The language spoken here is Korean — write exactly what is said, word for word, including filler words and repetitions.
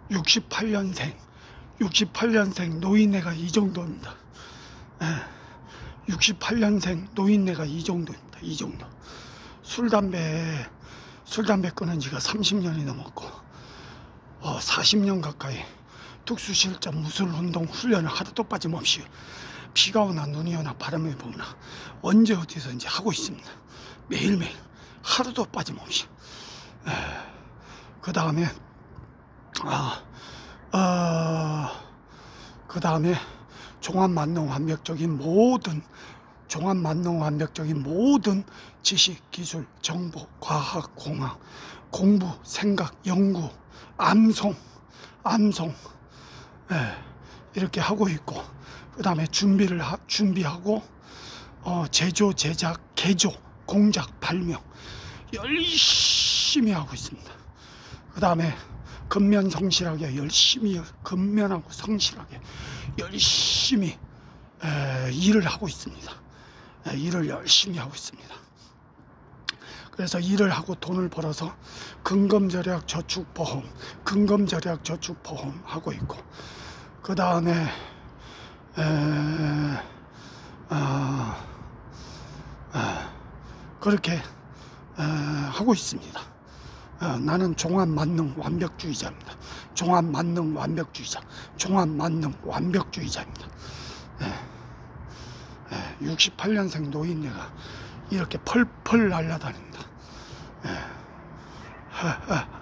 육십팔 년생 육십팔 년생 노인네가 이 정도입니다. 예, 육십팔 년생 노인네가 이 정도입니다. 이 정도. 술, 담배, 술, 담배 끊은 지가 삼십 년이 넘었고, 어, 사십 년 가까이 특수실전 무술운동 훈련을 하루도 빠짐없이 비가 오나 눈이 오나 바람이 부나 언제 어디서든지 하고 있습니다. 매일매일 하루도 빠짐없이. 그 다음에 아, 어, 그 다음에 종합만능 완벽적인 모든 종합만능 완벽적인 모든 지식, 기술, 정보, 과학, 공학, 공부, 생각, 연구, 암송, 암송, 예, 이렇게 하고 있고, 그 다음에 준비를 하, 준비하고 어, 제조, 제작, 개조, 공작, 발명 열심히 하고 있습니다. 그 다음에 근면 성실하게 열심히 근면하고 성실하게 열심히 에, 일을 하고 있습니다. 에, 일을 열심히 하고 있습니다. 그래서 일을 하고 돈을 벌어서 근검절약 저축보험, 근검절약 저축보험 하고 있고, 그 다음에 아, 아, 그렇게 에, 하고 있습니다. 어, 나는 종합만능 완벽주의자입니다. 종합만능 완벽주의자, 종합만능 완벽주의자입니다. 예, 예, 육십팔 년생 노인네가 이렇게 펄펄 날아다닙니다. 예, 하, 하.